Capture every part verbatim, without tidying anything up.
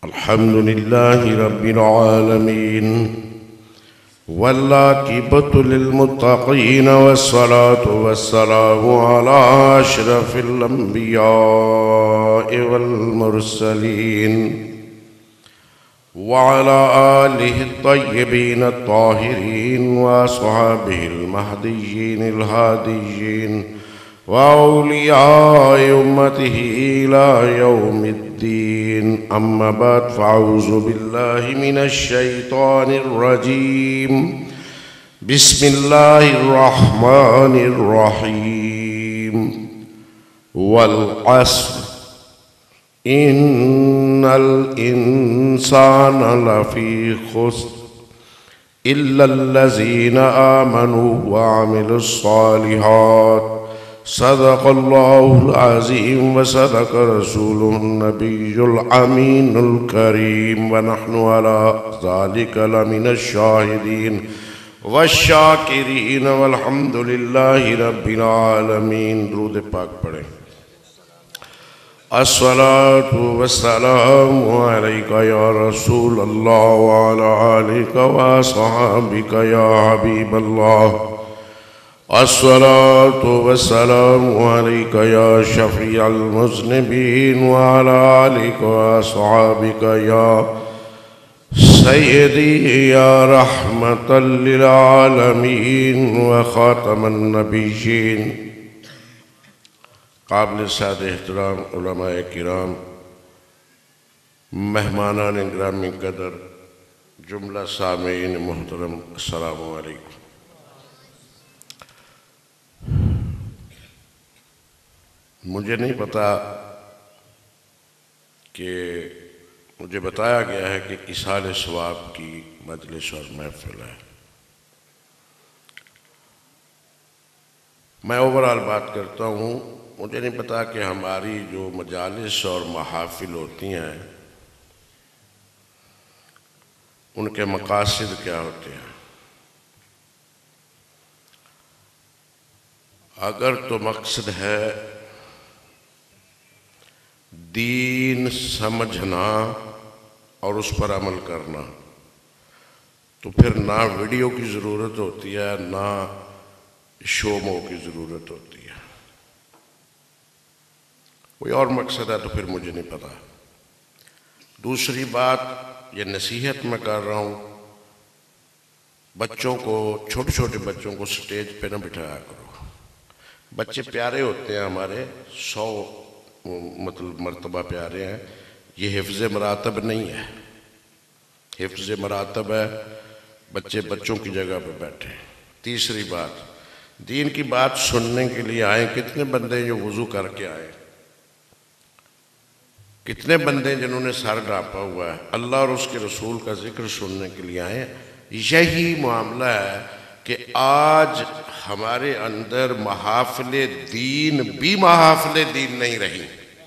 الحمد لله رب العالمين والعاقبة للمتقين والصلاة والسلام على أشرف الأنبياء والمرسلين وعلى آله الطيبين الطاهرين وأصحابه المهديين الهاديين وأولياء أمته إلى يوم الدين. أما بعد فأعوذ بالله من الشيطان الرجيم. بسم الله الرحمن الرحيم. والعصر إن الإنسان لفي خسر إلا الذين آمنوا وعملوا الصالحات. صدق الله العظيم وصدق رسوله النبي الأمين الكريم ونحن على ذلك لمن الشاهدين والشاكرين والحمد لله رب العالمين. درود پاک پڑھیں. الصلاة والسلام عليك يا رسول الله وعلى آلك وصحابك يا حبيب الله. الصلاة والسلام عليك يا شفيع المذنبين وعلى آلك وأصحابك يا سيدي يا رحمة للعالمين وخاتم النبيين. قابل سعد احترام علماء کرام، مہمانان گرامی قدر، جملہ سامعین محترم، السلام علیکم. مجھے نہیں پتا کہ مجھے بتایا گیا ہے کہ اصال ثواب کی مجلس اور محفل ہے. میں اوورال بات کرتا ہوں. مجھے نہیں پتا کہ ہماری جو مجالس اور محافل ہوتی ہیں ان کے مقاصد کیا ہوتے ہیں. اگر تو مقصد ہے دین سمجھنا اور اس پر عمل کرنا تو پھر نہ ویڈیو کی ضرورت ہوتی ہے نہ شوموں کی ضرورت ہوتی ہے. کوئی اور مقصد ہے تو پھر مجھے نہیں پتا. دوسری بات، یہ نصیحت میں کر رہا ہوں، بچوں کو، چھوٹے چھوٹے بچوں کو سٹیج پہ نہ بٹھایا کرو. بچے پیارے ہوتے ہیں ہمارے، سو مطلب مرتبہ پیارے ہیں. یہ حفظ مراتب نہیں ہے. حفظ مراتب ہے بچے بچوں کی جگہ پہ بیٹھے. تیسری بات، دین کی بات سننے کے لیے آئیں. کتنے بندے جو وضو کر کے آئے، کتنے بندے جنہوں نے سر ڈھانپا ہوا ہے، اللہ اور اس کے رسول کا ذکر سننے کے لیے آئے. یہی معاملہ ہے کہ آج ہمارے اندر محافل دین بھی محافل دین نہیں رہی.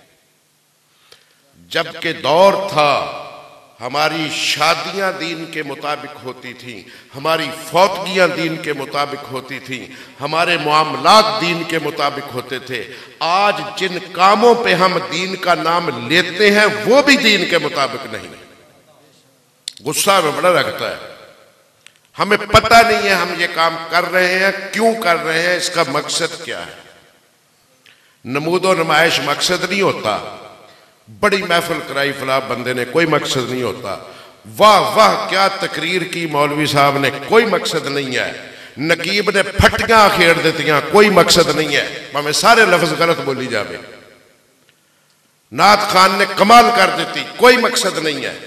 جبکہ دور تھا ہماری شادیاں دین کے مطابق ہوتی تھیں، ہماری فوتگیاں دین کے مطابق ہوتی تھیں، ہمارے معاملات دین کے مطابق ہوتے تھے. آج جن کاموں پہ ہم دین کا نام لیتے ہیں وہ بھی دین کے مطابق نہیں. غصہ میں بڑا لگتا ہے. ہمیں پتہ نہیں ہے ہم یہ کام کر رہے ہیں، کیوں کر رہے ہیں، اس کا مقصد کیا ہے. نمود و نمائش مقصد نہیں ہوتا. بڑی محفل کرائی فلاں بندے نے، کوئی مقصد نہیں ہوتا. واہ واہ کیا تقریر کی مولوی صاحب نے، کوئی مقصد نہیں ہے. نقیب نے پھٹیاں کھیڑ دیتیاں، کوئی مقصد نہیں ہے. ہمیں سارے لفظ غلط بولی جاوے. نعت خان نے کمال کر دیتی، کوئی مقصد نہیں ہے.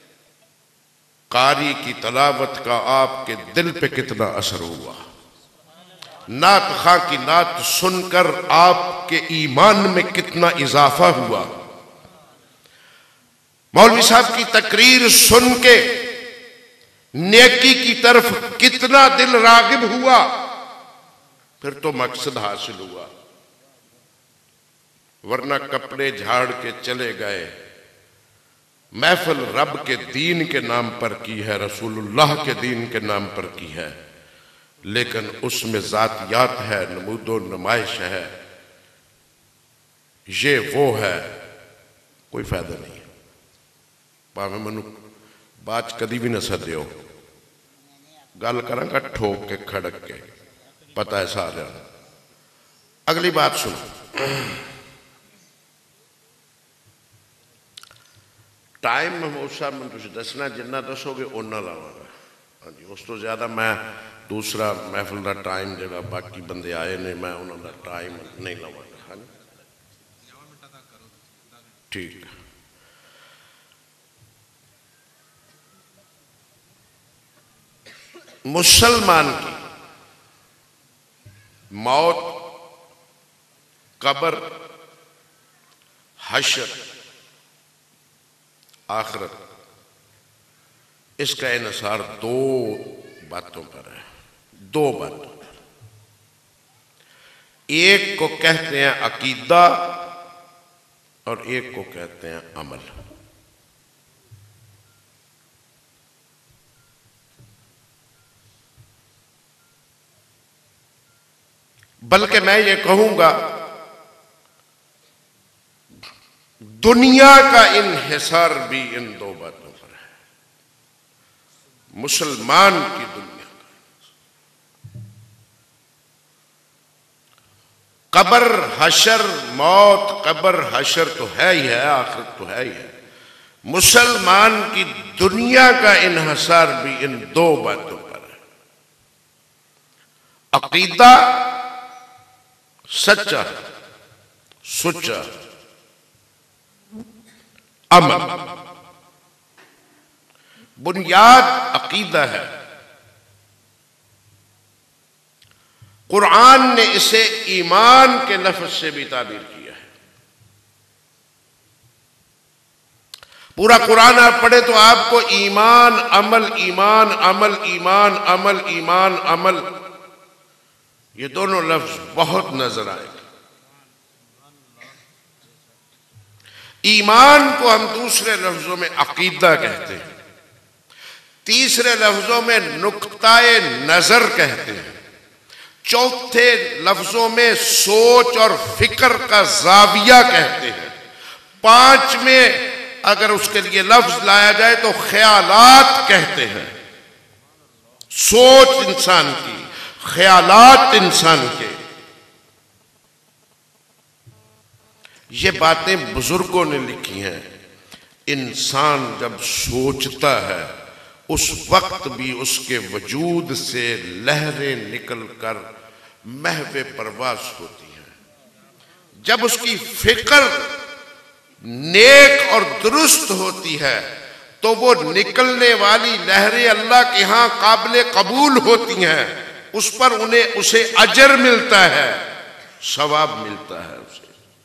قاری کی تلاوت کا آپ کے دل پہ کتنا اثر ہوا. نعت خان کی نعت سن کر آپ کے ایمان میں کتنا اضافہ ہوا. مولوی صاحب کی تقریر سن کے نیکی کی طرف کتنا دل راغب ہوا. پھر تو مقصد حاصل ہوا. ورنہ کپڑے جھاڑ کے چلے گئے. محفل رب کے دین کے نام پر کی ہے، رسول اللہ کے دین کے نام پر کی ہے، لیکن اس میں ذاتیات ہے، نمود و نمائش ہے. یہ وہ ہے، کوئی فائدہ نہیں. ਭਾਵੇਂ ਮੈਨੂੰ ਬਾਅਦ 'ਚ ਕਦੀ ਵੀ ਨਾ ਸੱਦਿਓ, ਗੱਲ ਕਰਾਂਗਾ ਠੋਕ ਕੇ ਖੜਕ ਕੇ, ਪਤਾ ਹੈ ਸਾਰਿਆਂ ਨੂੰ। ਅਗਲੀ ਬਾਤ ਸੁਣੋ। ਟਾਈਮ ਮਹਿਮੂਦ ਸਾਹਿਬ ਮੈਨੂੰ ਤੁਸੀਂ ਦੱਸਣਾ, ਜਿੰਨਾ ਦੱਸੋਗੇ ਓਨਾ ਲਾਵਾਂਗਾ। ਹਾਂਜੀ, ਉਸ ਤੋਂ ਜ਼ਿਆਦਾ ਮੈਂ ਦੂਸਰਾ ਮਹਿਫਲ ਦਾ ਟਾਈਮ ਜਿਹੜਾ ਬਾਕੀ ਬੰਦੇ ਆਏ ਨੇ ਮੈਂ ਉਹਨਾਂ ਦਾ ਟਾਈਮ ਨਹੀਂ ਲਵਾਂਗਾ। ਹਾਂਜੀ ਠੀਕ। मुसलमान की मौत, कब्र, हशर, आखिरत, इसका इन्हिसार दो बातों पर है। दो बातों पर। एक को कहते हैं अकीदा और एक को कहते हैं अमल। बल्कि मैं ये कहूंगा दुनिया का इन्हिसार भी इन दो बातों पर है। मुसलमान की दुनिया का कब्र हशर, मौत कब्र हशर तो है ही है, आखिरत तो है ही है। मुसलमान की दुनिया का इन्हिसार भी इन दो बातों पर है। अकीदा सच्चा सुच्चा, अमल बुनियाद अकीदा है। कुरान ने इसे ईमान के लफ्ज से भी ताबीर किया है। पूरा कुरान आप पढ़े तो आपको ईमान अमल, ईमान अमल, ईमान अमल, ईमान अमल, ये दोनों लफ्ज बहुत नजर आएंगे। ईमान को हम दूसरे लफ्जों में अकीदा कहते हैं, तीसरे लफ्जों में नुक्ताए नजर कहते हैं, चौथे लफ्जों में सोच और फिक्र का जाविया कहते हैं, पांच में अगर उसके लिए लफ्ज लाया जाए तो ख्यालात कहते हैं। सोच इंसान की, ख्यालात इंसान के, ये बातें बुजुर्गों ने लिखी हैं। इंसान जब सोचता है उस वक्त भी उसके वजूद से लहरें निकलकर महवे परवास होती हैं। जब उसकी फिक्र नेक और दुरुस्त होती है तो वो निकलने वाली लहरें अल्लाह के यहां काबिल कबूल होती हैं, उस पर उन्हें उसे अजर मिलता है, सवाब मिलता है उसे।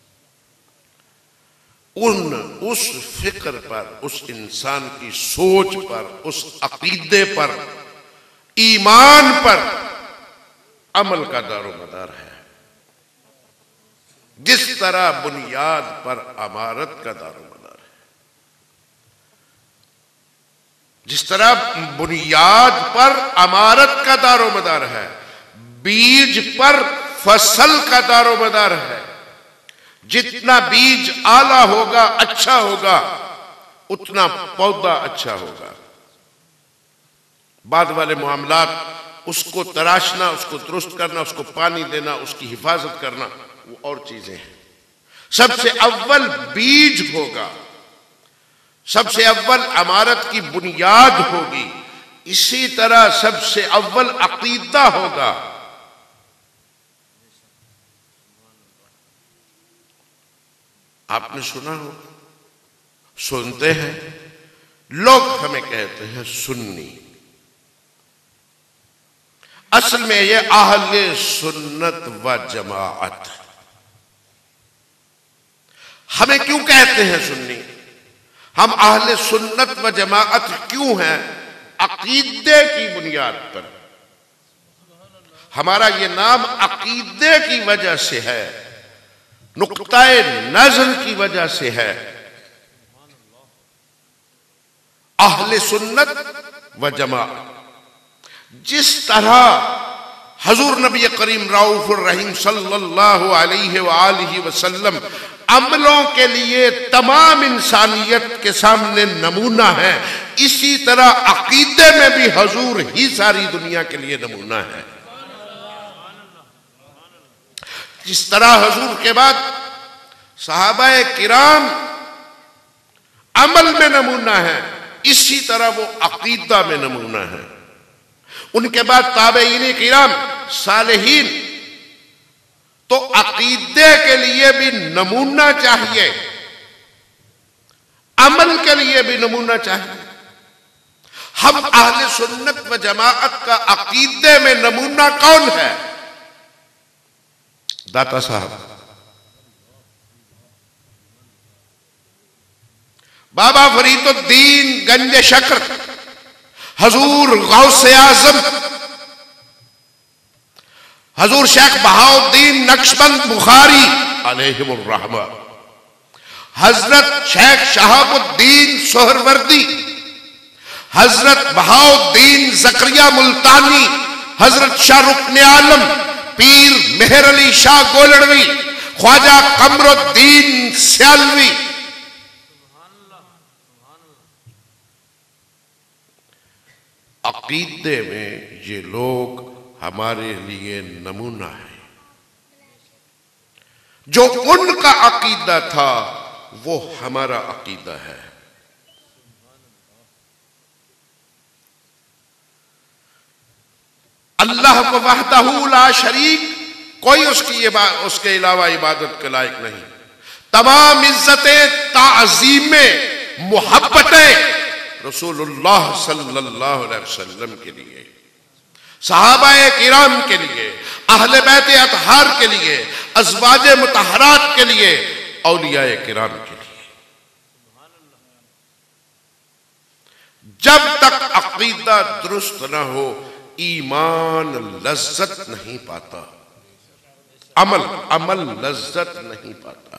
उन उस फिक्र पर, उस इंसान की सोच पर, उस अकीदे पर, ईमान पर अमल का दारोमदार है। जिस तरह बुनियाद पर इमारत का दारोमदार है, जिस तरह बुनियाद पर इमारत का दारोमदार है, बीज पर फसल का दारोमदार है। जितना बीज आला होगा, अच्छा होगा, उतना पौधा अच्छा होगा। बाद वाले मामलात, उसको तराशना, उसको दुरुस्त करना, उसको पानी देना, उसकी हिफाजत करना, वो और चीजें हैं। सबसे अव्वल बीज होगा, सबसे अव्वल इमारत की बुनियाद होगी। इसी तरह सबसे अव्वल अकीदा होगा। आपने सुना हो, सुनते हैं, लोग हमें कहते हैं सुन्नी। असल में ये अहले सुन्नत व जमाअत। हमें क्यों कहते हैं सुन्नी? हम अहले सुन्नत व जमाअत क्यों हैं? अकीदे की बुनियाद पर। हमारा ये नाम अकीदे की वजह से है, नुक्ताए नजर की वजह से है। अहले सुन्नत व जमाअत। जिस तरह حضور نبی کریم رؤوف الرحیم صلی اللہ علیہ وآلہ وسلم عملوں کے لیے تمام انسانیت کے سامنے نمونہ ہے، اسی طرح عقیدے میں بھی حضور ہی ساری دنیا کے لیے نمونہ ہے۔ جس طرح حضور کے بعد صحابہ کرام عمل میں نمونہ ہے، اسی طرح وہ عقیدہ میں نمونہ ہے۔ ان کے بعد تابعین کرام صالحین، تو عقیدے کے لیے بھی نمونہ چاہیے، عمل کے لیے بھی نمونہ چاہیے۔ ہم اہل سنت و جماعت کا عقیدے میں نمونہ کون ہے؟ داتا صاحب، بابا فرید الدین گنج شکر، حضور غوث اعظم، حضور شیخ بہاؤالدین نقشبند بخاری علیہم الرحمہ، حضرت شیخ شہاب الدین سہروردی، حضرت بہاؤالدین زکریا ملتانی، حضرت شاہ رکن عالم پیر مہر علی شاہ گولڑوی، خواجہ قمر الدین سیالوی، عقیدے میں یہ لوگ ہمارے لیے نمونہ ہیں۔ جو ان کا عقیدہ تھا وہ ہمارا عقیدہ ہے۔ اللہ کو وحدہ لا شریک، کوئی اس کی اس کے علاوہ عبادت کے لائق نہیں۔ تمام عزتیں، تعظیمیں، محبتیں رسول اللہ صلی اللہ علیہ وسلم کے لیے، صحابہ کرام کے لیے، اہل بیت اطہار کے لیے، ازواج مطہرات کے لیے، اولیاء کرام کے لیے۔ جب تک عقیدہ درست نہ ہو ایمان لذت نہیں پاتا، عمل عمل لذت نہیں پاتا۔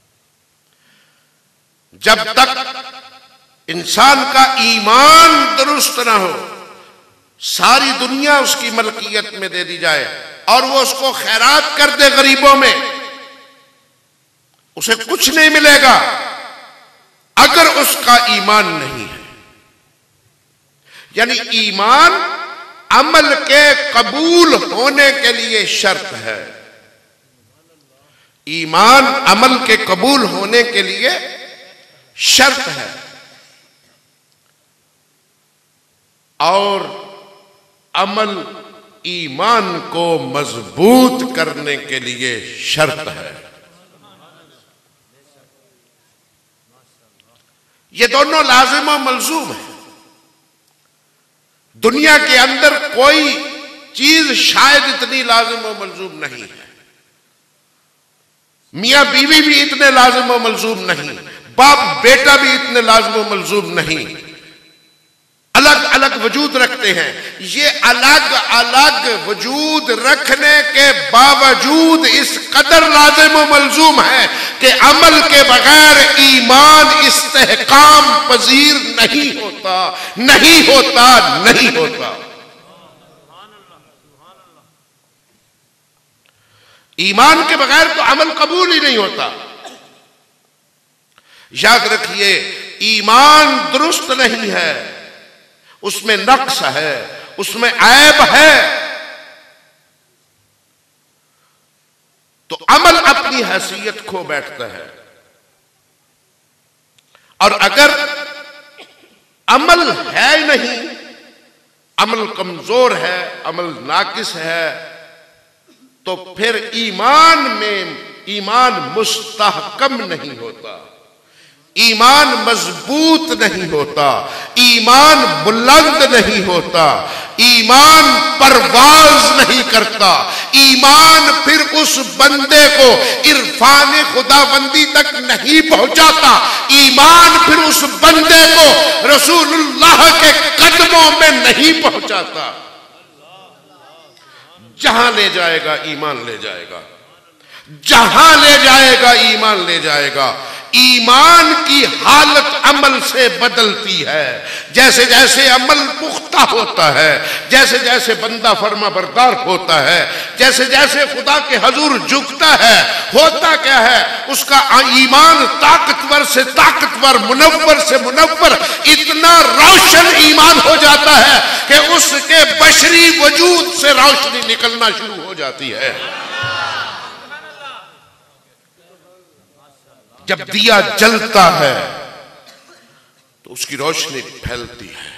جب تک انسان کا ایمان درست نہ ہو، ساری دنیا اس کی ملکیت میں دے دی جائے اور وہ اس کو خیرات کر دے غریبوں میں، اسے کچھ نہیں ملے گا اگر اس کا ایمان نہیں ہے۔ یعنی ایمان عمل کے قبول ہونے کے لیے شرط ہے، ایمان عمل کے قبول ہونے کے لیے شرط ہے، اور عمل ایمان کو مضبوط کرنے کے لیے شرط ہے۔ یہ دونوں لازم و ملزوم ہیں۔ دنیا کے اندر کوئی چیز شاید اتنی لازم و ملزوم نہیں ہے، میاں بیوی بھی اتنے لازم و ملزوم نہیں، باپ بیٹا بھی اتنے لازم و ملزوم نہیں، الگ الگ وجود رکھتے ہیں۔ یہ الگ الگ وجود رکھنے کے باوجود اس قدر لازم و ملزوم ہے کہ عمل کے بغیر ایمان استحکام پذیر نہیں ہوتا، نہیں ہوتا، نہیں ہوتا۔ ایمان کے بغیر تو عمل قبول ہی نہیں ہوتا۔ یاد رکھیے، ایمان درست نہیں ہے، اس میں نقص ہے، اس میں عیب ہے، تو عمل اپنی حیثیت کھو بیٹھتا ہے۔ اور اگر عمل ہے نہیں، عمل کمزور ہے، عمل ناقص ہے، تو پھر ایمان میں ایمان مستحکم نہیں ہوتا، ایمان مضبوط نہیں ہوتا، ایمان بلند نہیں ہوتا، ایمان پرواز نہیں کرتا، ایمان پھر اس بندے کو عرفان خداوندی تک نہیں پہنچاتا، ایمان پھر اس بندے کو رسول اللہ کے قدموں میں نہیں پہنچاتا۔ جہاں لے جائے گا ایمان لے جائے گا، جہاں لے جائے گا ایمان لے جائے گا۔ ایمان کی حالت عمل سے بدلتی ہے. جیسے جیسے عمل پختہ ہوتا ہے، جیسے جیسے بندہ فرما بردار ہوتا ہے، جیسے جیسے خدا کے حضور جھکتا ہے، ہوتا کیا ہے، اس کا ایمان طاقتور سے طاقتور، منور سے منور، اتنا روشن ایمان ہو جاتا ہے کہ اس کے بشری وجود سے روشنی نکلنا شروع ہو جاتی ہے. جب دیا جلتا ہے تو اس کی روشنی پھیلتی ہے.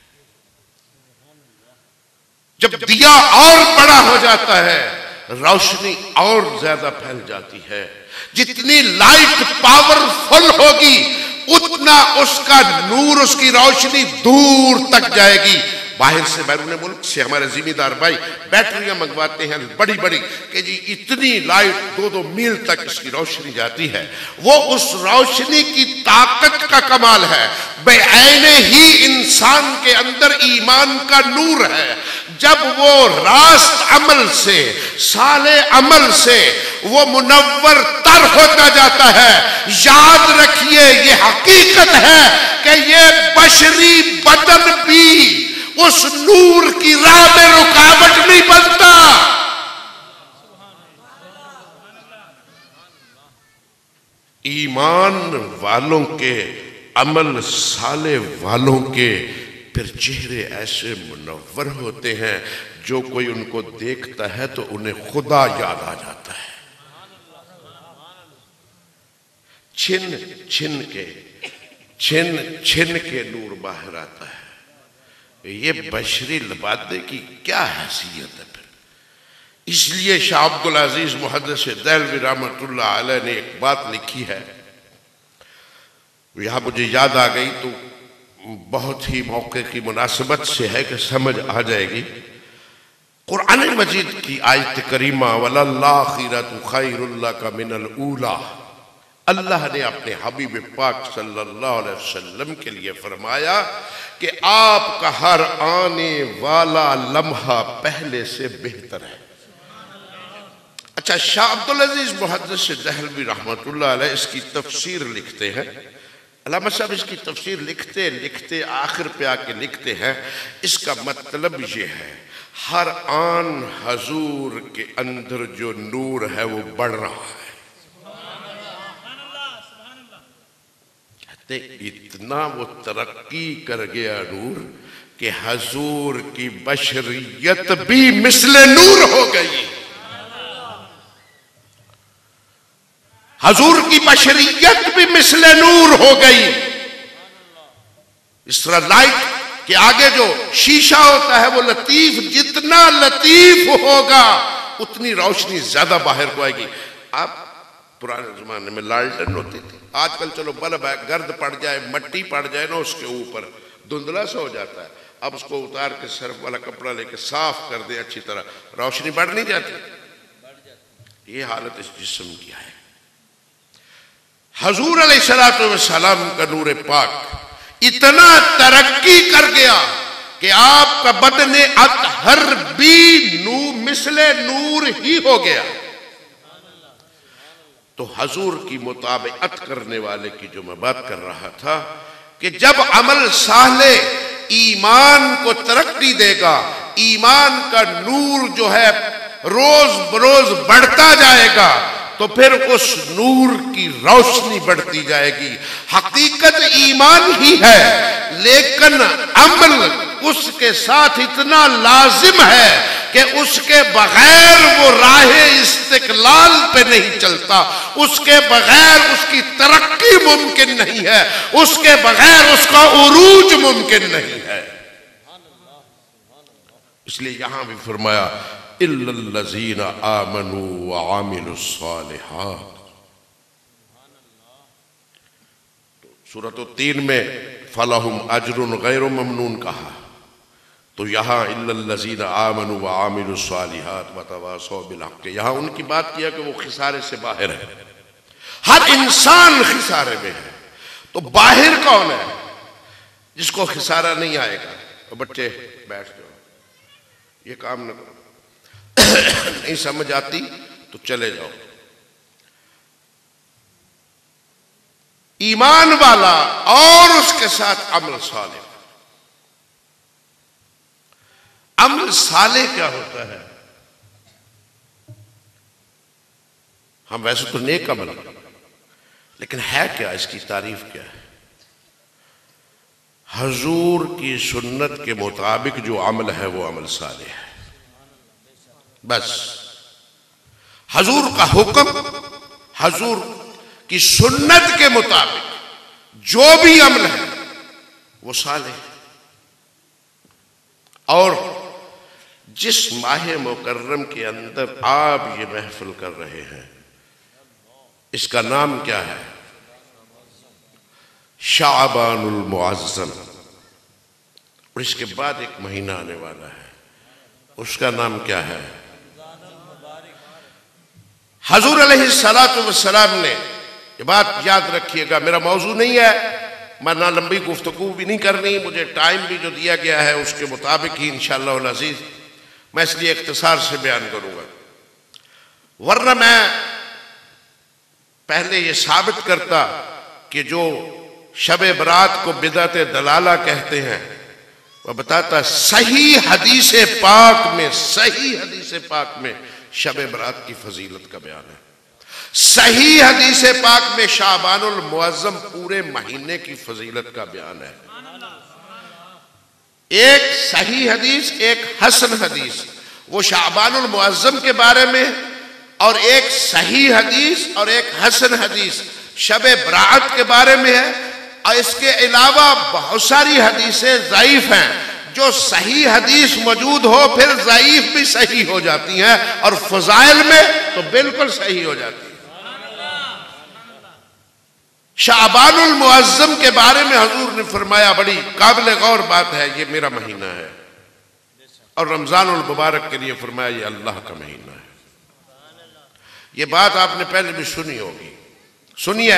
جب دیا اور بڑا ہو جاتا ہے روشنی اور زیادہ پھیل جاتی ہے. جتنی لائٹ پاورفل ہوگی اتنا اس کا نور، اس کی روشنی دور تک جائے گی. باہر سے بیرون ملک سے ہمارے ذمہ دار بھائی بیٹریاں منگواتے ہیں بڑی بڑی کہ جی اتنی لائٹ دو دو میل تک اس کی روشنی جاتی ہے. وہ اس روشنی کی طاقت کا کمال ہے. بعین ہی انسان کے اندر ایمان کا نور ہے. جب وہ راست عمل سے، صالح عمل سے وہ منور تر ہوتا جاتا ہے، یاد رکھیے یہ حقیقت ہے کہ یہ بشری بدن بھی اس نور کی راہ میں رکاوٹ نہیں بنتا. ایمان والوں کے، عمل صالح والوں کے پھر چہرے ایسے منور ہوتے ہیں جو کوئی ان کو دیکھتا ہے تو انہیں خدا یاد آ جاتا ہے. چھن چھن کے چھن چھن کے نور باہر آتا ہے. یہ بشری لبادے کی کیا حیثیت ہے پھر. اس لیے شاہ عبدالعزیز محدث دہلوی رحمۃ اللہ علیہ نے ایک بات لکھی ہے، یہاں مجھے یاد آ گئی تو بہت ہی موقع کی مناسبت سے ہے کہ سمجھ آ جائے گی. قرآن مجید کی آیت کریمہ وَلَلَّآخِرَةُ خَيْرٌ لَكَ مِنَ الْأُولَى، اللہ نے اپنے حبیب پاک صلی اللہ علیہ وسلم کے لیے فرمایا کہ آپ کا ہر آنے والا لمحہ پہلے سے بہتر ہے. اچھا، شاہ عبدالعزیز محدث دہلوی رحمۃ اللہ علیہ اس کی تفسیر لکھتے ہیں. علامہ صاحب اس کی تفسیر لکھتے لکھتے آخر پہ آ کے لکھتے ہیں اس کا مطلب یہ ہے ہر آن حضور کے اندر جو نور ہے وہ بڑھ رہا ہے. کہتے اتنا وہ ترقی کر گیا نور کہ حضور کی بشریت بھی مثل نور ہو گئی. حضور کی بشریت بھی مثل نور ہو گئی. اس طرح لائٹ کے آگے جو شیشہ ہوتا ہے وہ لطیف، جتنا لطیف ہوگا اتنی روشنی زیادہ باہر کو آئے گی. آپ پرانے زمانے میں لالٹن ہوتی تھی، آج کل چلو بلب ہے، گرد پڑ جائے، مٹی پڑ جائے نا اس کے اوپر دھندلا سا ہو جاتا ہے. اب اس کو اتار کے سرف والا کپڑا لے کے صاف کر دے اچھی طرح، روشنی بڑھ نہیں جاتی. یہ حالت اس جسم کی ہے. حضور علیہ السلام کا نور پاک اتنا ترقی کر گیا کہ آپ کا بدن اطہر بھی نور مثل نور ہی ہو گیا. تو حضور کی مطابقت کرنے والے کی جو میں بات کر رہا تھا کہ جب عمل صالح ایمان کو ترقی دے گا، ایمان کا نور جو ہے روز بروز بڑھتا جائے گا تو پھر اس نور کی روشنی بڑھتی جائے گی. حقیقت ایمان ہی ہے لیکن عمل اس کے ساتھ اتنا لازم ہے کہ اس کے بغیر وہ راہ استقلال پہ نہیں چلتا، اس کے بغیر اس کی ترقی ممکن نہیں ہے، اس کے بغیر اس کا عروج ممکن نہیں ہے. اس لیے یہاں بھی فرمایا إِلَّا الَّذِينَ آمَنُوا وَعَمِلُوا الصَّالِحَاتِ. سورۃ التین میں فَلَهُمْ أَجْرٌ غَيْرُ مَمْنُونَ کہا، تو یہاں إِلَّا الَّذِينَ آمَنُوا وَعَمِلُوا الصَّالِحَاتِ وَتَوَاصَوْا بِالْحَقِّ، یہاں ان کی بات کیا کہ وہ خسارے سے باہر ہے. ہر انسان خسارے میں ہے. تو باہر کون ہے جس کو خسارہ نہیں آئے گا؟ تو بچے بیٹھ جاؤ، یہ کام نہ کرو، نہیں سمجھ آتی تو چلے جاؤ. ایمان والا اور اس کے ساتھ عمل صالح. عمل صالح کیا ہوتا ہے؟ ہم ویسے تو نیک عمل، لیکن ہے کیا، اس کی تعریف کیا ہے؟ حضور کی سنت کے مطابق جو عمل ہے وہ عمل صالح ہے. بس حضور کا حکم، حضور کی سنت کے مطابق جو بھی عمل ہے وہ صالح ہے. اور جس ماہ مکرم کے اندر آپ یہ محفل کر رہے ہیں، اس کا نام کیا ہے؟ شعبان المعظم. اور اس کے بعد ایک مہینہ آنے والا ہے، اس کا نام کیا ہے؟ حضور علیہ الصلوۃ والسلام نے، یہ بات یاد رکھیے گا، میرا موضوع نہیں ہے، میں نہ لمبی گفتگو بھی نہیں کرنی، مجھے ٹائم بھی جو دیا گیا ہے اس کے مطابق ہی انشاءاللہ العزیز میں اس لیے اختصار سے بیان کروں گا. ورنہ میں پہلے یہ ثابت کرتا کہ جو شب برات کو بدعت دلالہ کہتے ہیں، وہ بتاتا صحیح حدیث پاک میں، صحیح حدیث پاک میں شب برات کی فضیلت کا بیان ہے. صحیح حدیث پاک میں شعبان المعظم پورے مہینے کی فضیلت کا بیان ہے. ایک صحیح حدیث، ایک حسن حدیث وہ شعبان المعظم کے بارے میں، اور ایک صحیح حدیث اور ایک حسن حدیث شب برات کے بارے میں ہے. اور اس کے علاوہ بہت ساری حدیثیں ضعیف ہیں، جو صحیح حدیث موجود ہو پھر ضعیف بھی صحیح ہو جاتی ہیں، اور فضائل میں تو بالکل صحیح ہو جاتی ہیں. شعبان المعظم کے بارے میں حضور نے فرمایا، بڑی قابل غور بات ہے، یہ میرا مہینہ ہے. اور رمضان المبارک کے لیے فرمایا یہ اللہ کا مہینہ ہے. یہ بات آپ نے پہلے بھی سنی ہوگی، سنیے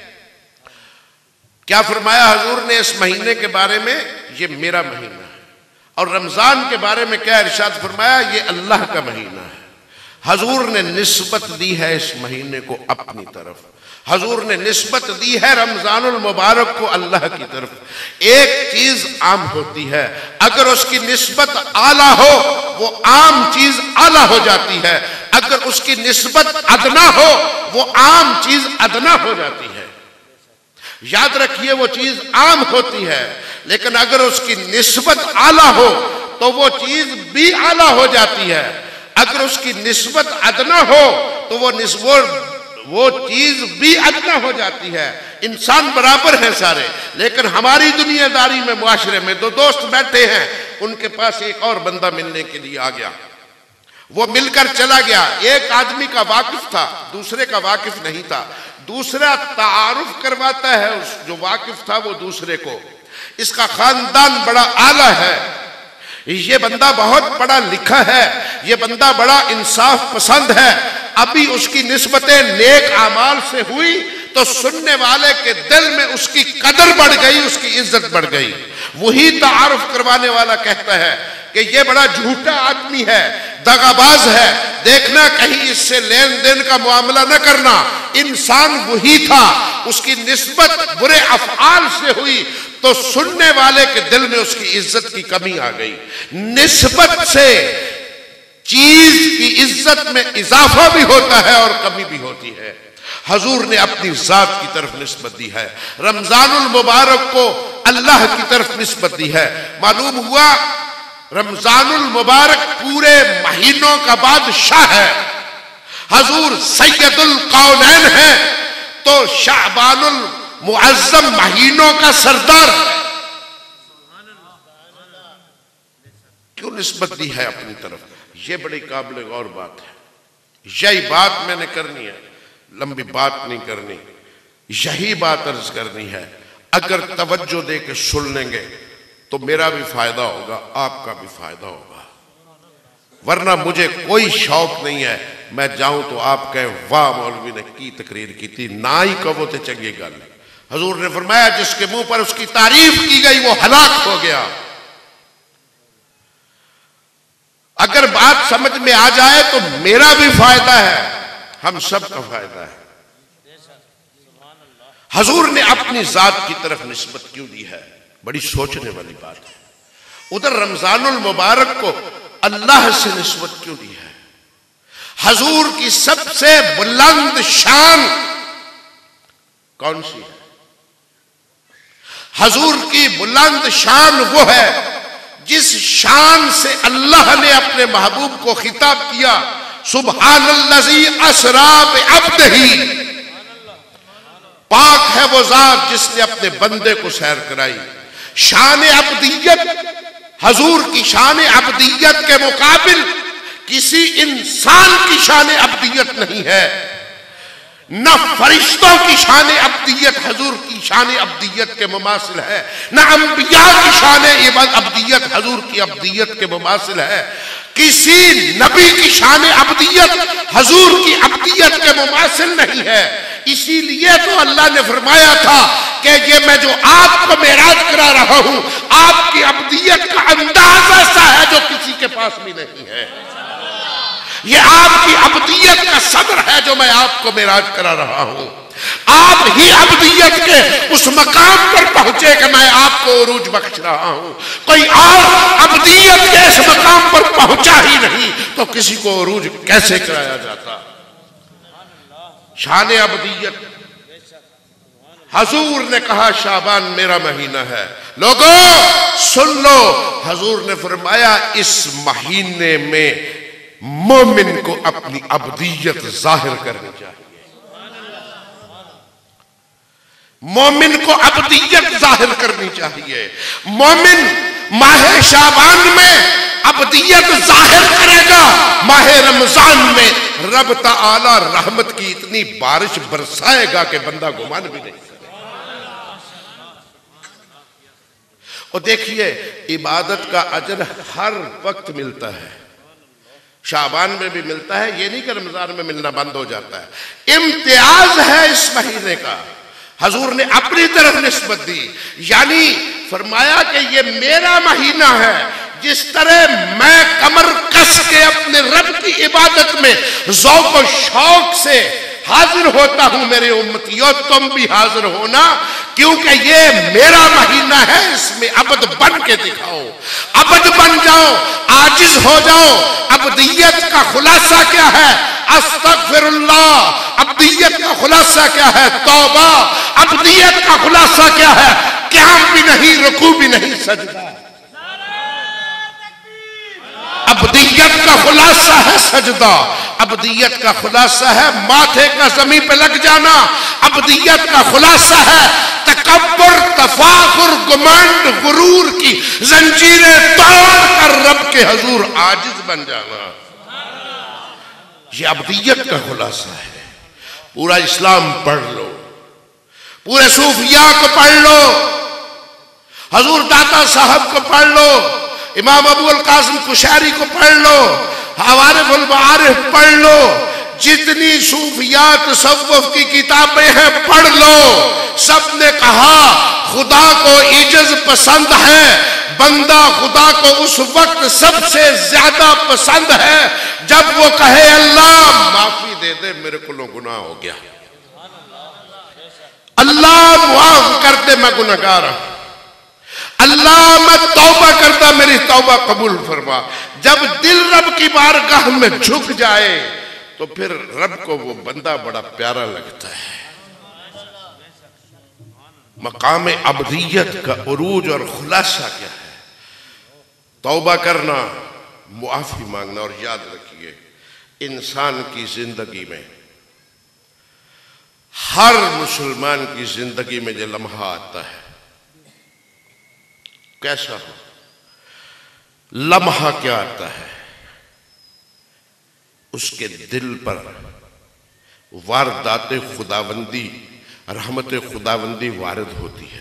کیا فرمایا حضور نے اس مہینے کے بارے میں؟ یہ میرا مہینہ ہے. اور رمضان کے بارے میں کیا ارشاد فرمایا؟ یہ اللہ کا مہینہ ہے. حضور نے نسبت دی ہے اس مہینے کو اپنی طرف، حضور نے نسبت دی ہے رمضان المبارک کو اللہ کی طرف. ایک چیز عام ہوتی ہے، اگر اس کی نسبت اعلیٰ ہو وہ عام چیز اعلیٰ ہو جاتی ہے، اگر اس کی نسبت ادنا ہو وہ عام چیز ادنا ہو جاتی ہے. یاد رکھیے وہ چیز عام ہوتی ہے، لیکن اگر اس کی نسبت اعلیٰ ہو تو وہ چیز بھی اعلیٰ ہو جاتی ہے. اگر اس کی نسبت ادنا ہو تو وہ نسبت وہ چیز بھی ادنا ہو جاتی ہے. انسان برابر ہیں سارے، لیکن ہماری دنیا داری میں، معاشرے میں دو دوست بیٹھے ہیں، ان کے پاس ایک اور بندہ ملنے کے لیے آ گیا، وہ مل کر چلا گیا. ایک آدمی کا واقف تھا، دوسرے کا واقف نہیں تھا. دوسرا تعارف کرواتا ہے اس جو واقف تھا وہ دوسرے کو، اس کا خاندان بڑا اعلیٰ ہے، یہ بندہ بہت پڑھا لکھا ہے، یہ بندہ بڑا انصاف پسند ہے. ابھی اس کی نسبتیں نیک اعمال سے ہوئی تو سننے والے کے دل میں اس کی قدر بڑھ گئی، اس کی عزت بڑھ گئی. وہی تعارف کروانے والا کہتا ہے کہ یہ بڑا جھوٹا آدمی ہے، دغاباز ہے، دیکھنا کہیں اس سے لین دین کا معاملہ نہ کرنا. انسان وہی تھا، اس کی نسبت برے افعال سے ہوئی تو سننے والے کے دل میں اس کی عزت کی کمی آ گئی. نسبت سے چیز کی عزت میں اضافہ بھی ہوتا ہے اور کمی بھی ہوتی ہے. حضور نے اپنی ذات کی طرف نسبت دی ہے، رمضان المبارک کو اللہ کی طرف نسبت دی ہے. معلوم ہوا رمضان المبارک پورے مہینوں کا بادشاہ ہے، حضور سید القونین ہے، تو شعبان المعظم مہینوں کا سردار کیوں نسبت دی ہے اپنی طرف؟ یہ بڑی قابل غور بات ہے. یہی بات میں نے کرنی ہے، لمبی بات نہیں کرنی، یہی بات عرض کرنی ہے. اگر توجہ دے کے سن لیں گے تو میرا بھی فائدہ ہوگا، آپ کا بھی فائدہ ہوگا. ورنہ مجھے کوئی شوق نہیں ہے میں جاؤں تو آپ کہیں واہ مولوی نے کی تقریر کی تھی، نہ ہی کہو تے چنگی گل. حضور نے فرمایا جس کے منہ پر اس کی تعریف کی گئی وہ ہلاک ہو گیا. اگر بات سمجھ میں آ جائے تو میرا بھی فائدہ ہے، ہم سب کا فائدہ ہے. حضور نے اپنی ذات کی طرف نسبت کیوں دی ہے؟ بڑی سوچنے والی بات ہے۔ ادھر رمضان المبارک کو اللہ سے نسبت کیوں دی ہے؟ حضور کی سب سے بلند شان کون سی ہے؟ حضور کی بلند شان وہ ہے جس شان سے اللہ نے اپنے محبوب کو خطاب کیا، سبحان الذی اسری بعبدہ، پاک ہے وہ ذات جس نے اپنے بندے کو سیر کرائی۔ شان عبدیت، حضور کی شان عبدیت کے مقابل کسی انسان کی شان عبدیت نہیں ہے، نہ فرشتوں کی شان عبدیت حضور کی شان عبدیت کے مماثل ہے، نہ انبیاء کی شان عبدیت حضور کی عبدیت کے مماثل ہے، کسی نبی کی شان عبدیت حضور کی عبدیت کے مماثل نہیں ہے۔ اسی لیے تو اللہ نے فرمایا تھا کہ یہ میں جو آپ کو معراج کرا رہا ہوں، آپ کی عبدیت کا انداز ایسا ہے جو کسی کے پاس بھی نہیں ہے، یہ آپ کی عبدیت کا صدر ہے جو میں آپ کو معراج کرا رہا ہوں۔ آپ ہی عبدیت کے اس مقام پر پہنچے کہ میں آپ کو عروج بخش رہا ہوں، کوئی اور عبدیت کے اس مقام پر پہنچا ہی نہیں تو کسی کو عروج کیسے کرایا جاتا؟ شان عبدیت۔ حضور نے کہا شعبان میرا مہینہ ہے، لوگوں سن لو، حضور نے فرمایا اس مہینے میں مومن کو اپنی عبدیت ظاہر کرنی چاہیے، مومن کو عبدیت ظاہر کرنی چاہیے۔ مومن ماہ شعبان میں عبدیت ظاہر کرے گا، ماہ رمضان میں رب تعالی رحمت کی اتنی بارش برسائے گا کہ بندہ گمان بھی نہیں کرے۔ اور دیکھیے عبادت کا اجر ہر وقت ملتا ہے، شعبان میں بھی ملتا ہے، یہ نہیں کہ رمضان میں ملنا بند ہو جاتا ہے، امتیاز ہے اس مہینے کا۔ حضور نے اپنی طرف نسبت دی، یعنی فرمایا کہ یہ میرا مہینہ ہے، جس طرح میں کمر کس کے اپنے رب کی عبادت میں ذوق و شوق سے حاضر ہوتا ہوں، میرے امتیوں تم بھی حاضر ہونا، کیونکہ یہ میرا مہینہ ہے، اس میں عبد بن کے دکھاؤ، عبد بن جاؤ، عاجز ہو جاؤ۔ عبدیت کا خلاصہ کیا ہے؟ استغفر اللہ۔ عبدیت کا خلاصہ کیا ہے؟ توبہ۔ عبدیت کا خلاصہ کیا ہے؟ قیام بھی نہیں، رکوع بھی نہیں، سجدہ۔ عبدیت کا خلاصہ ہے سجدہ، عبدیت کا خلاصہ ہے ماتھے کا زمین پہ لگ جانا، عبدیت کا خلاصہ ہے تکبر، تفاخر، گمنڈ، غرور کی زنجیریں توڑ کر رب کے حضور عاجز بن جانا، یہ عبدیت کا خلاصہ ہے۔ پورا اسلام پڑھ لو، پورے صوفیاء کو پڑھ لو، حضور داتا صاحب کو پڑھ لو، امام ابو القاسم قشیری کو پڑھ لو، عوارف المعارف پڑھ لو، جتنی صوفیاء تصوف کی کتابیں ہیں پڑھ لو، سب نے کہا خدا کو عجز پسند ہے، بندہ خدا کو اس وقت سب سے زیادہ پسند ہے جب وہ کہے اللہ معافی دے دے میرے کو گناہ ہو گیا، اللہ معاف کر دے میں گناہگار ہوں، اللہ میں توبہ کرتا میری توبہ قبول فرما۔ جب دل رب کی بارگاہ میں جھک جائے تو پھر رب کو وہ بندہ بڑا پیارا لگتا ہے۔ مقام عبدیت کا عروج اور خلاصہ کیا ہے؟ توبہ کرنا، معافی مانگنا۔ اور یاد رکھیے انسان کی زندگی میں، ہر مسلمان کی زندگی میں جو لمحہ آتا ہے کیسا ہو؟ لمحہ کیا آتا ہے؟ اس کے دل پر واردات خداوندی، رحمت خداوندی وارد ہوتی ہے۔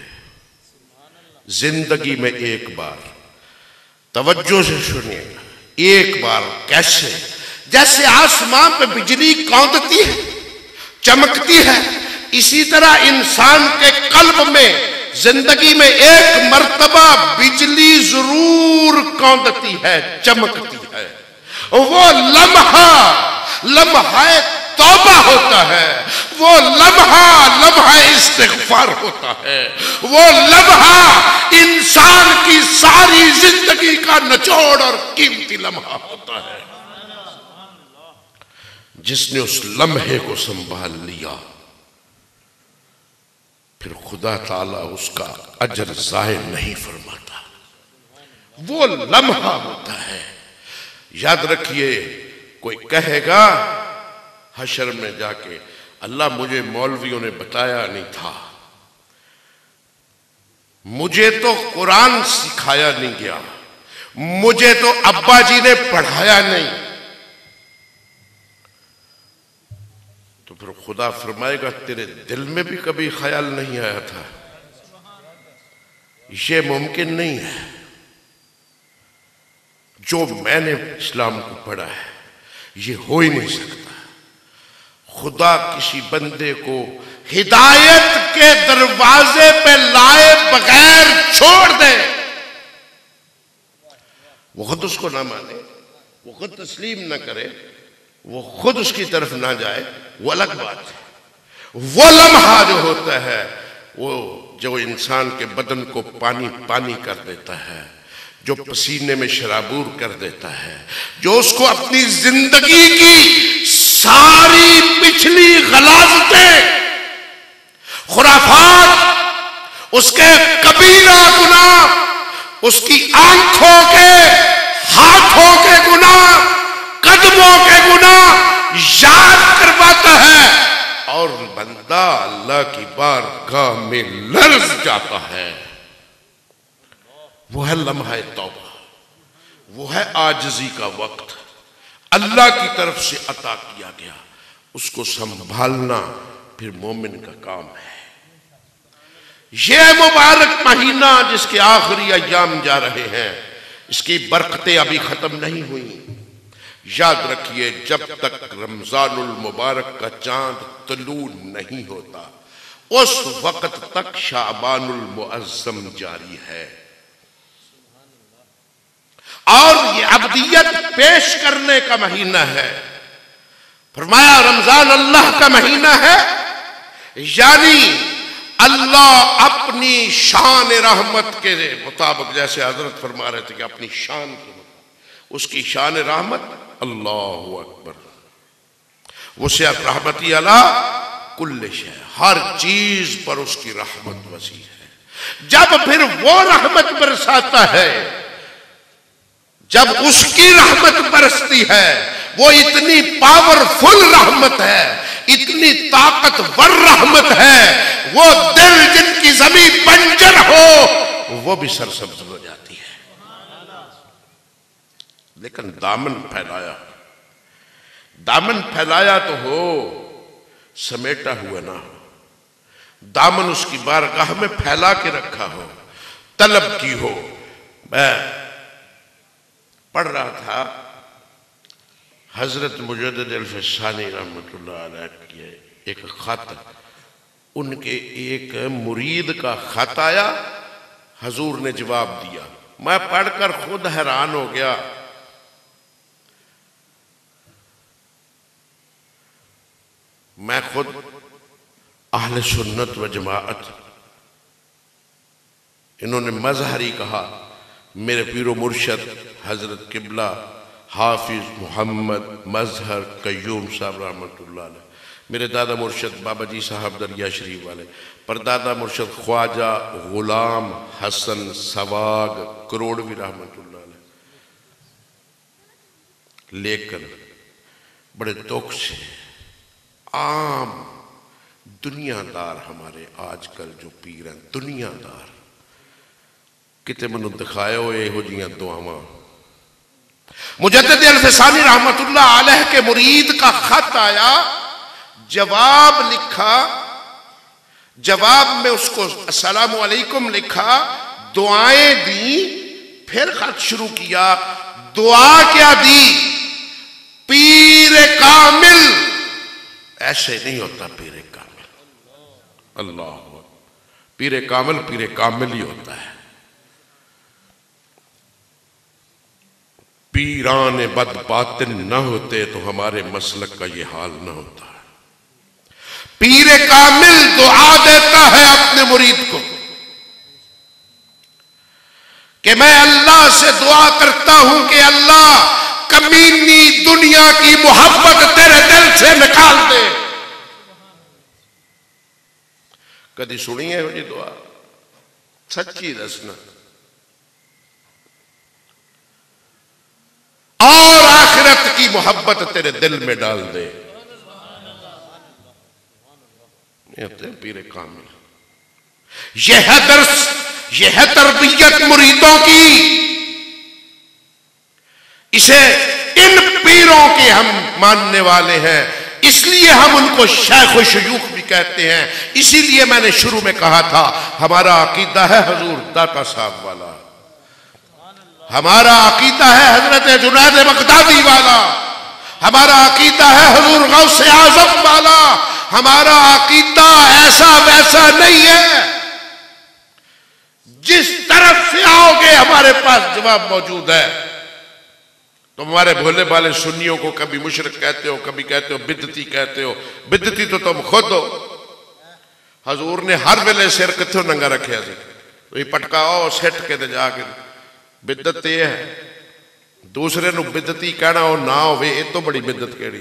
زندگی میں ایک بار، توجہ سے سنیے گا، ایک بار کیسے؟ جیسے آسمان پہ بجلی کونکتی ہے، چمکتی ہے، اسی طرح انسان کے قلب میں زندگی میں ایک مرتبہ بجلی ضرور کونکتی ہے، چمکتی ہے، وہ لمحہ لمحہ توبہ ہوتا ہے، وہ لمحہ لمحہ استغفار ہوتا ہے، وہ لمحہ انسان کی ساری زندگی کا نچوڑ اور قیمتی لمحہ ہوتا ہے۔ جس نے اس لمحے کو سنبھال لیا پھر خدا تعالیٰ اس کا اجر ضائع نہیں فرماتا۔ وہ لمحہ ہوتا ہے۔ یاد رکھیے، کوئی کہے گا حشر میں جا کے اللہ مجھے مولویوں نے بتایا نہیں تھا، مجھے تو قرآن سکھایا نہیں گیا، مجھے تو ابا جی نے پڑھایا نہیں، تو پھر خدا فرمائے گا تیرے دل میں بھی کبھی خیال نہیں آیا تھا؟ یہ ممکن نہیں ہے۔ جو میں نے اسلام کو پڑھا ہے یہ ہو ہی نہیں سکتا۔ خدا کسی بندے کو ہدایت کے دروازے پہ لائے بغیر چھوڑ دے، وہ خود اس کو نہ مانے، وہ خود تسلیم نہ کرے، وہ خود اس کی طرف نہ جائے، وہ الگ بات ہے۔ وہ لمحہ جو ہوتا ہے وہ جو انسان کے بدن کو پانی پانی کر دیتا ہے، جو پسینے میں شرابور کر دیتا ہے، جو اس کو اپنی زندگی کی ساری پچھلی غلاظتیں، خرافات، اس کے کبیرہ گناہ، اس کی آنکھوں کے، ہاتھوں کے گناہ، قدموں کے گناہ یاد کرواتا ہے، اور بندہ اللہ کی بارگاہ میں لرز جاتا ہے۔ وہ ہے لمحہ توبہ، وہ ہے عاجزی کا وقت، اللہ کی طرف سے عطا کیا گیا، اس کو سنبھالنا پھر مومن کا کام ہے۔ یہ مبارک مہینہ جس کے آخری ایام جا رہے ہیں، اس کی برکتیں ابھی ختم نہیں ہوئیں۔ یاد رکھیے، جب تک رمضان المبارک کا چاند طلوع نہیں ہوتا اس وقت تک شعبان المعظم جاری ہے، اور یہ عبدیت پیش کرنے کا مہینہ ہے۔ فرمایا رمضان اللہ کا مہینہ ہے، یعنی اللہ اپنی شان رحمت کے مطابق، جیسے حضرت فرما رہے تھے کہ اپنی شان کے مطابق، اس کی شان رحمت اللہ اکبر، وسعت رحمتی علی کل شیء، ہر چیز پر اس کی رحمت وسیع ہے۔ جب پھر وہ رحمت برساتا ہے، جب اس کی رحمت برستی ہے، وہ اتنی پاورفل رحمت ہے، اتنی طاقتور رحمت ہے، وہ دل جن کی زمین بنجر ہو وہ بھی سرسبز ہو جاتی ہے۔ لیکن دامن پھیلایا، دامن پھیلایا تو ہو، سمیٹا ہوا نہ ہو۔ دامن اس کی بارگاہ میں پھیلا کے رکھا ہو، طلب کی ہو۔ میں پڑھ رہا تھا حضرت مجدد الفسانی رحمت اللہ علیہ کی ایک خط، ان کے ایک مرید کا خط آیا، حضور نے جواب دیا۔ میں پڑھ کر خود حیران ہو گیا۔ میں خود اہل سنت و جماعت، انہوں نے مظہری کہا، میرے پیر و مرشد حضرت قبلہ حافظ محمد مظہر قیوم صاحب رحمت اللہ علیہ، میرے دادا مرشد بابا جی صاحب دریا شریف والے، پردادا مرشد خواجہ غلام حسن سواگ کروڑوی رحمت اللہ علیہ، لیکن بڑے دکھ سے عام دنیا دار ہمارے آج کل جو پیر ہیں، دنیا دار کتے منو دکھائے ہوئے ہو جیاں دعاواں۔ مجدد الفسانی رحمت اللہ علیہ کے مرید کا خط آیا، جواب لکھا، جواب میں اس کو السلام علیکم لکھا، دعائیں دیں، پھر خط شروع کیا۔ دعا کیا دی؟ پیر کامل ایسے نہیں ہوتا، پیر کامل اللہ، پیر کامل پیر کامل ہی ہوتا ہے۔ پیران بد باطن نہ ہوتے تو ہمارے مسلک کا یہ حال نہ ہوتا ہے۔ پیر کامل دعا دیتا ہے اپنے مرید کو کہ میں اللہ سے دعا کرتا ہوں کہ اللہ کمینی دنیا کی محبت تیرے دل سے نکال دے. کدی سنی ہے یہ دعا؟ سچی دسنا. اور آخرت کی محبت تیرے دل میں ڈال دے. پیر کامل. یہ ہے درس، یہ ہے تربیت مریدوں کی. اسے ان پیروں کے ہم ماننے والے ہیں، اس لیے ہم ان کو شیخ و شیوخ بھی کہتے ہیں. اسی لیے میں نے شروع میں کہا تھا ہمارا عقیدہ ہے حضور داتا صاحب والا، ہمارا عقیدہ ہے حضرت جنید بغدادی والا، ہمارا عقیدہ ہے حضور غوث اعظم والا. ہمارا عقیدہ ایسا ویسا نہیں ہے. جس طرف سے آؤ گے ہمارے پاس جواب موجود ہے. تم ہمارے بھولے بالے سنیوں کو کبھی مشرک کہتے ہو، کبھی کہتے ہو بدعتی کہتے ہو. بدعتی تو تم خود ہو. حضور نے ہر ویلے سر کتھوں ننگا رکھیا سی. تو یہ پٹکاؤ سٹ کے دے جا کے. بدعت یہ ہے دوسرے نو بدعتی کہنا ہو نہ ہوئے، یہ تو بڑی بدعت کہڑی.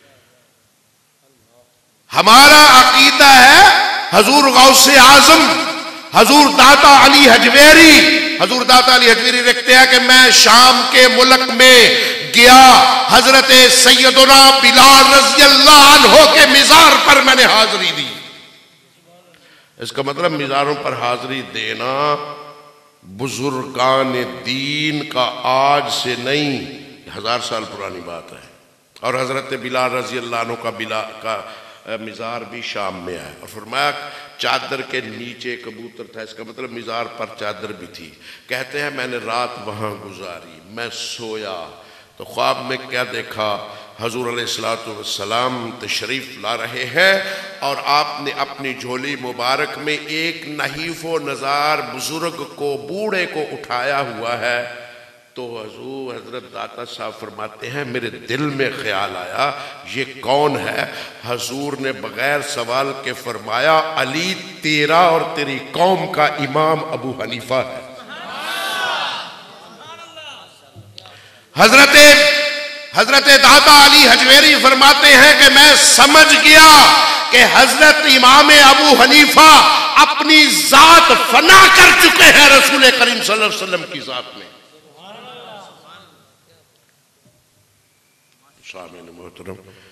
ہمارا عقیدہ ہے حضور غوث اعظم، حضور داتا علی حجویری. حضور داتا علی حجویری لکھتے ہیں کہ میں شام کے ملک میں گیا، حضرت سیدنا بلال رضی اللہ عنہ کے مزار پر میں نے حاضری دی. اس کا مطلب مزاروں پر حاضری دینا بزرگان دین کا آج سے نہیں، ہزار سال پرانی بات ہے. اور حضرت بلال رضی اللہ عنہ کا بلال کا مزار بھی شام میں ہے. اور فرمایا چادر کے نیچے کبوتر تھا، اس کا مطلب مزار پر چادر بھی تھی. کہتے ہیں میں نے رات وہاں گزاری، میں سویا تو خواب میں کیا دیکھا، حضور علیہ الصلوۃ والسلام تشریف لا رہے ہیں اور آپ نے اپنی جھولی مبارک میں ایک نحیف و نزار بزرگ کو، بوڑھے کو اٹھایا ہوا ہے. تو حضور حضرت داتا صاحب فرماتے ہیں میرے دل میں خیال آیا یہ کون ہے. حضور نے بغیر سوال کے فرمایا علی تیرا اور تیری قوم کا امام ابو حنیفہ ہے. حضرت حضرت داتا علی حجویری فرماتے ہیں کہ میں سمجھ گیا کہ حضرت امام ابو حنیفہ اپنی ذات فنا کر چکے ہیں رسول کریم صلی اللہ علیہ وسلم کی ذات میں. سامعین محترم،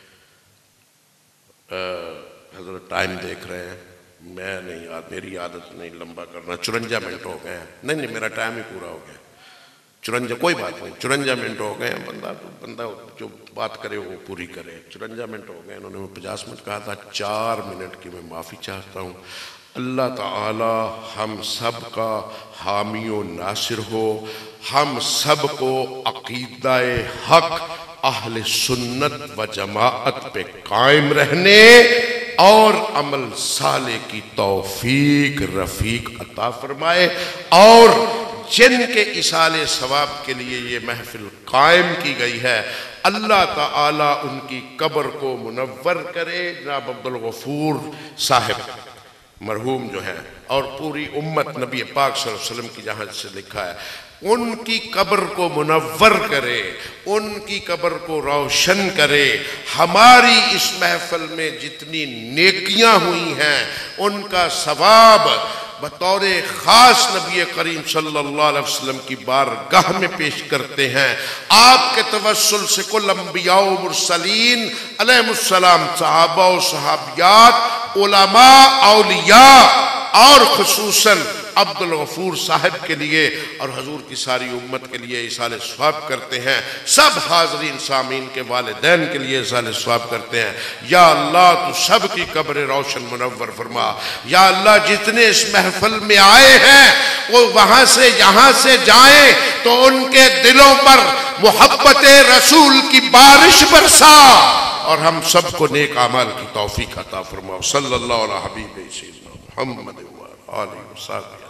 حضرت ٹائم دیکھ رہے ہیں، میں نہیں، میری عادت نہیں لمبا کرنا. چورنجا منٹ ہو گئے ہیں. نہیں نہیں میرا ٹائم ہی پورا ہو گیا. چورنجا کوئی بات نہیں، چورنجا منٹ ہو گئے ہیں. بندہ بندہ جو بات کرے وہ پوری کرے. چورنجا منٹ ہو گئے. انہوں نے پچاس منٹ کہا تھا، چار منٹ کی میں معافی چاہتا ہوں. اللہ تعالی ہم سب کا حامی و ناصر ہو. ہم سب کو عقیدہ حق اہل سنت و جماعت پہ قائم رہنے اور عمل صالح کی توفیق رفیق عطا فرمائے. اور جن کے ایصال ثواب کے لیے یہ محفل قائم کی گئی ہے اللہ تعالی ان کی قبر کو منور کرے. جناب عبدالغفور صاحب مرحوم جو ہے اور پوری امت نبی پاک صلی اللہ علیہ وسلم کی جہاں سے لکھا ہے ان کی قبر کو منور کرے، ان کی قبر کو روشن کرے. ہماری اس محفل میں جتنی نیکیاں ہوئی ہیں ان کا ثواب بطور خاص نبی کریم صلی اللہ علیہ وسلم کی بارگاہ میں پیش کرتے ہیں. آپ کے توسل سے کل انبیاء و مرسلین علیہ السلام، صحابہ و صحابیات، علماء، اولیاء اور خصوصاً عبدالغفور صاحب کے لیے اور حضور کی ساری امت کے لیے ایصال ثواب کرتے ہیں. سب حاضرین سامعین کے والدین کے لیے ایصال ثواب کرتے ہیں. یا اللہ تو سب کی قبر روشن منور فرما. یا اللہ جتنے اس محفل میں آئے ہیں وہ وہاں سے یہاں سے جائیں تو ان کے دلوں پر محبت رسول کی بارش برسا اور ہم سب کو نیک اعمال کی توفیق عطا فرما. صلی اللہ علیہ حبیب سیدنا محمد و آلہ وصحبہ.